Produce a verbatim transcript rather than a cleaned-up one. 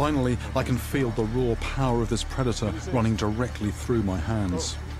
Finally, I can feel the raw power of this predator running directly through my hands.